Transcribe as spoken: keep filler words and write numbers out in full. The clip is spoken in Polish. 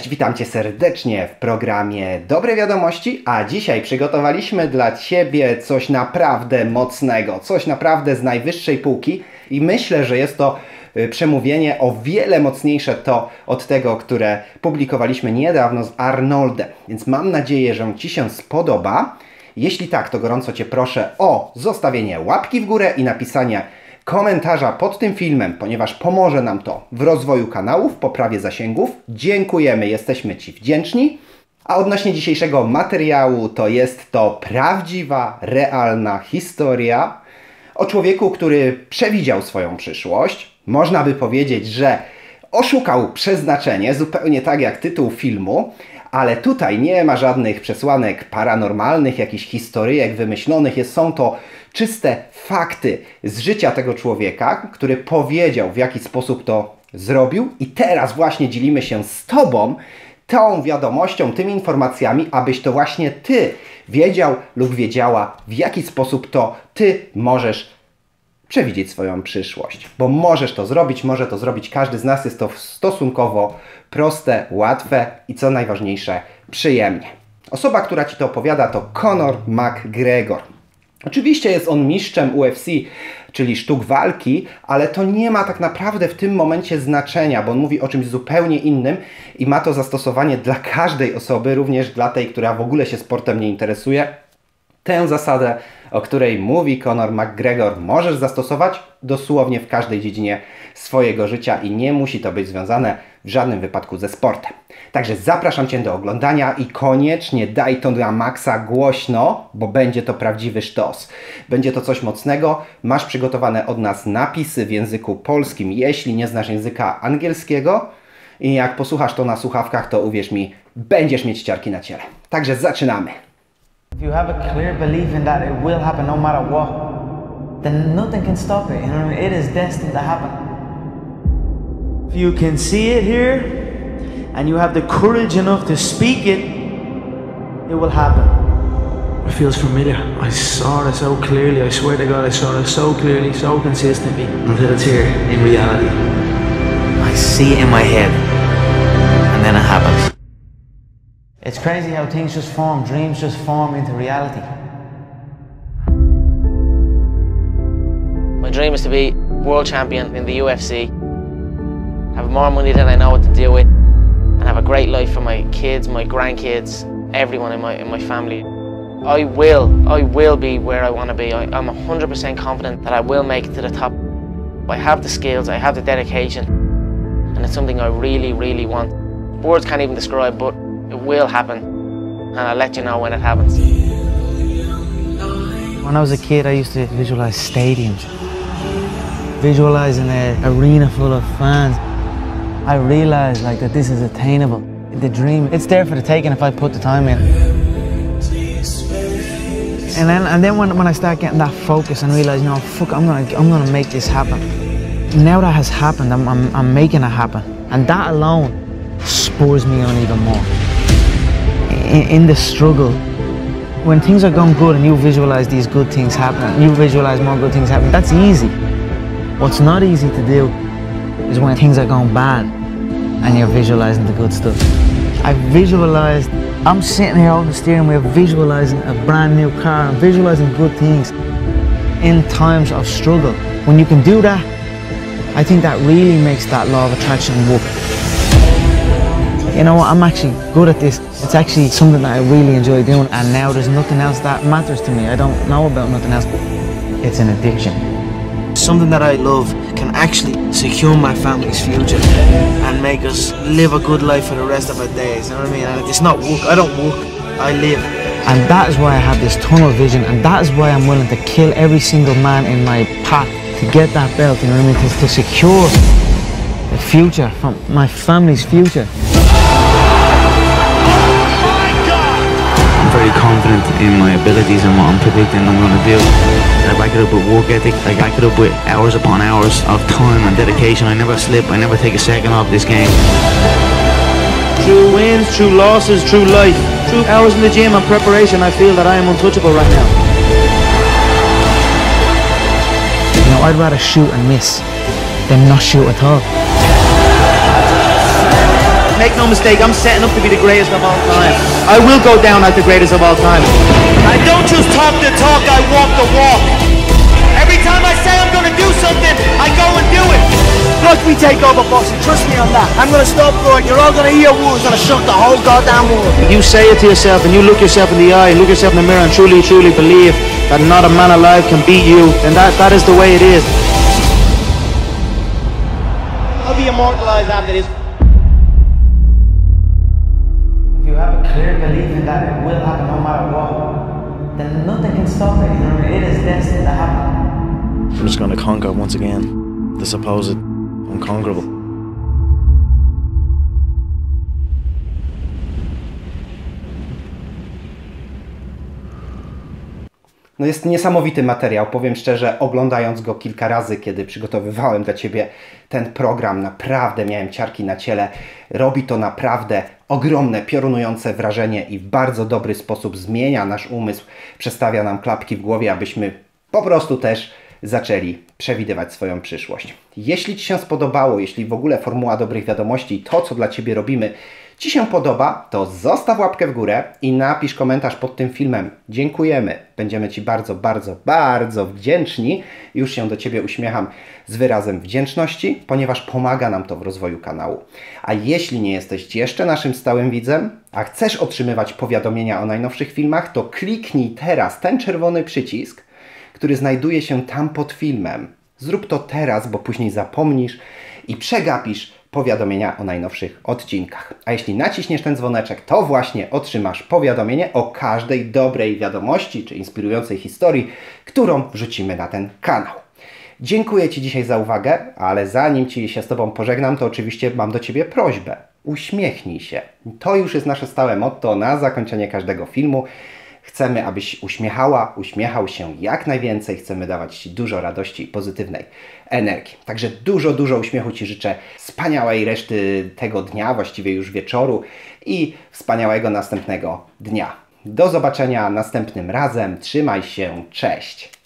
witam Cię serdecznie w programie Dobre Wiadomości, a dzisiaj przygotowaliśmy dla Ciebie coś naprawdę mocnego, coś naprawdę z najwyższej półki i myślę, że jest to przemówienie o wiele mocniejsze to od tego, które publikowaliśmy niedawno z Arnoldem, więc mam nadzieję, że Ci się spodoba. Jeśli tak, to gorąco Cię proszę o zostawienie łapki w górę i napisanie komentarza pod tym filmem, ponieważ pomoże nam to w rozwoju kanału, w poprawie zasięgów. Dziękujemy, jesteśmy Ci wdzięczni. A odnośnie dzisiejszego materiału, to jest to prawdziwa, realna historia o człowieku, który przewidział swoją przyszłość. Można by powiedzieć, że oszukał przeznaczenie, zupełnie tak jak tytuł filmu, ale tutaj nie ma żadnych przesłanek paranormalnych, jakichś historyjek wymyślonych. Jest, są to czyste fakty z życia tego człowieka, który powiedział, w jaki sposób to zrobił. I teraz właśnie dzielimy się z Tobą tą wiadomością, tymi informacjami, abyś to właśnie Ty wiedział lub wiedziała, w jaki sposób to Ty możesz przewidzieć swoją przyszłość. Bo możesz to zrobić, może to zrobić każdy z nas. Jest to stosunkowo proste, łatwe i co najważniejsze, przyjemnie. Osoba, która Ci to opowiada, to Conor McGregor. Oczywiście jest on mistrzem U F C, czyli sztuk walki, ale to nie ma tak naprawdę w tym momencie znaczenia, bo on mówi o czymś zupełnie innym i ma to zastosowanie dla każdej osoby, również dla tej, która w ogóle się sportem nie interesuje. Tę zasadę, o której mówi Conor McGregor, możesz zastosować dosłownie w każdej dziedzinie swojego życia i nie musi to być związane w żadnym wypadku ze sportem. Także zapraszam Cię do oglądania i koniecznie daj to na maksa głośno, bo będzie to prawdziwy sztos. Będzie to coś mocnego. Masz przygotowane od nas napisy w języku polskim, jeśli nie znasz języka angielskiego. I jak posłuchasz to na słuchawkach, to uwierz mi, będziesz mieć ciarki na ciele. Także zaczynamy. If you have a clear belief in that it will happen no matter what, then nothing can stop it. You know, it is destined to happen. If you can see it here, and you have the courage enough to speak it, it will happen. It feels familiar. I saw it so clearly. I swear to God, I saw it so clearly, so consistently, until it's here in reality. I see it in my head, and then it happens. It's crazy how things just form, dreams just form into reality. My dream is to be world champion in the U F C, have more money than I know what to do with, and have a great life for my kids, my grandkids, everyone in my, in my family. I will, I will be where I want to be. I, I'm one hundred percent confident that I will make it to the top. I have the skills, I have the dedication, and it's something I really, really want. Words can't even describe, but it will happen, and I'll let you know when it happens. When I was a kid, I used to visualize stadiums, visualizing an arena full of fans. I realized like that this is attainable. The dream, it's there for the taking if I put the time in. And then, and then when, when I start getting that focus and realize, no, fuck, I'm gonna, I'm gonna make this happen. Now that has happened, I'm, I'm, I'm making it happen, and that alone spurs me on even more. In, in the struggle, when things are going good and you visualize these good things happening, you visualize more good things happening, that's easy. What's not easy to do is when things are going bad and you're visualizing the good stuff. I visualized, I'm sitting here on the steering wheel visualizing a brand new car and visualizing good things in times of struggle. When you can do that, I think that really makes that law of attraction work. You know what, I'm actually good at this. It's actually something that I really enjoy doing, and now there's nothing else that matters to me. I don't know about nothing else. It's an addiction. Something that I love can actually secure my family's future and make us live a good life for the rest of our days. You know what I mean? And it's not work. I don't work. I live. And that is why I have this tunnel vision, and that is why I'm willing to kill every single man in my path to get that belt. You know what I mean? To, to secure the future from my family's future. I'm very confident in my abilities and what I'm predicting I'm going to do. I back it up with work ethic. I back it up with hours upon hours of time and dedication. I never slip. I never take a second off this game. Through wins, through losses, through life, through hours in the gym and preparation, I feel that I am untouchable right now. You know, I'd rather shoot and miss than not shoot at all. Make no mistake, I'm setting up to be the greatest of all time. I will go down as the greatest of all time. I don't just talk the talk, I walk the walk. Every time I say I'm gonna do something, I go and do it. Watch me take over boxing, trust me on that. I'm gonna stop Floyd, you're all gonna hear words, gonna shock the whole goddamn world. If you say it to yourself and you look yourself in the eye, look yourself in the mirror and truly, truly believe that not a man alive can beat you, then that, that is the way it is. I'll be immortalized after this. If you have a clear belief in that it will happen no matter what, then nothing can stop it. You know, it is destined to happen. I'm just gonna conquer once again the supposed unconquerable. No jest niesamowity materiał, powiem szczerze, oglądając go kilka razy, kiedy przygotowywałem dla Ciebie ten program, naprawdę miałem ciarki na ciele. Robi to naprawdę ogromne, piorunujące wrażenie i w bardzo dobry sposób zmienia nasz umysł, przestawia nam klapki w głowie, abyśmy po prostu też zaczęli przewidywać swoją przyszłość. Jeśli Ci się spodobało, jeśli w ogóle Formuła Dobrych Wiadomości i to, co dla Ciebie robimy, Ci się podoba, to zostaw łapkę w górę i napisz komentarz pod tym filmem. Dziękujemy. Będziemy Ci bardzo, bardzo, bardzo wdzięczni. Już się do Ciebie uśmiecham z wyrazem wdzięczności, ponieważ pomaga nam to w rozwoju kanału. A jeśli nie jesteś jeszcze naszym stałym widzem, a chcesz otrzymywać powiadomienia o najnowszych filmach, to kliknij teraz ten czerwony przycisk, który znajduje się tam pod filmem. Zrób to teraz, bo później zapomnisz i przegapisz powiadomienia o najnowszych odcinkach. A jeśli naciśniesz ten dzwoneczek, to właśnie otrzymasz powiadomienie o każdej dobrej wiadomości czy inspirującej historii, którą wrzucimy na ten kanał. Dziękuję Ci dzisiaj za uwagę, ale zanim Ci się z Tobą pożegnam, to oczywiście mam do Ciebie prośbę. Uśmiechnij się. To już jest nasze stałe motto na zakończenie każdego filmu. Chcemy, abyś uśmiechała, uśmiechał się jak najwięcej. Chcemy dawać Ci dużo radości i pozytywnej energii. Także dużo, dużo uśmiechu Ci życzę. Wspaniałej reszty tego dnia, właściwie już wieczoru i wspaniałego następnego dnia. Do zobaczenia następnym razem. Trzymaj się. Cześć.